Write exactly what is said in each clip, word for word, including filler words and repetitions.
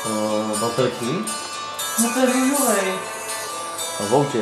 Uh, baterky? No to je růžovej. A v autě.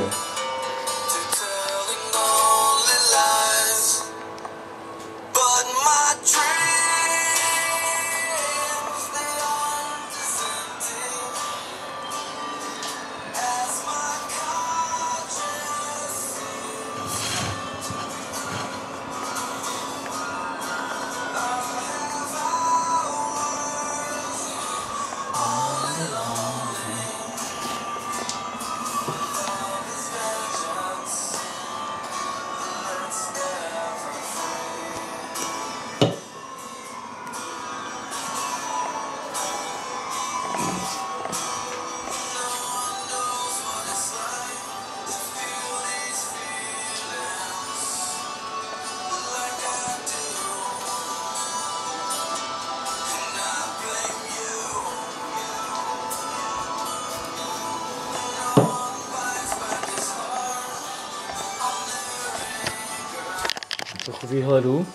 Trochu výhledu.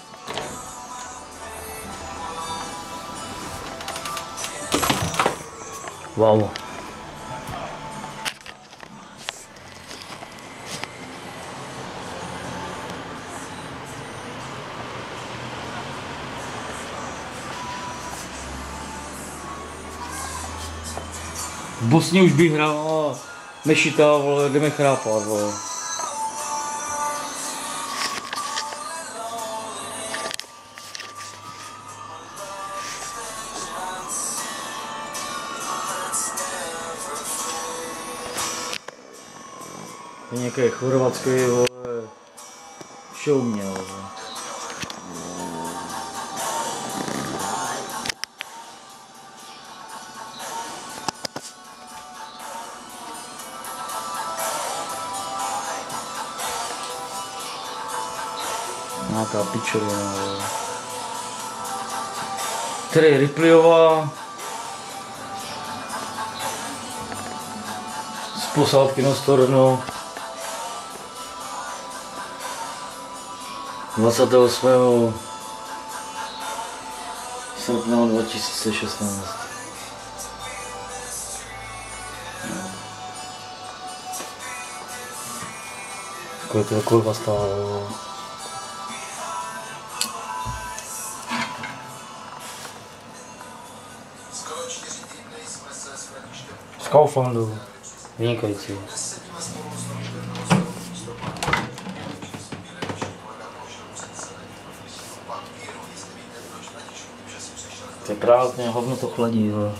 Wow. V Bosně už bych hrál Mešita, vole, jdeme chrápat, vole. Je nějaký chorvatský, vole, show měl, vole. Nějaká pičovina, vole. Tady Ripleyová z posádky na Storno dvacátého osmého srpna dva tisíce šestnáct. Kolik to kurva stálo? Z Kauflandu. Vynikající. To je prázdně, hovno to chladí, jo.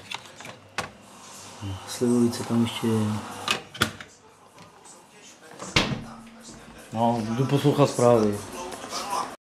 Slivovice tam ještě je. No, jdu poslouchat zprávy.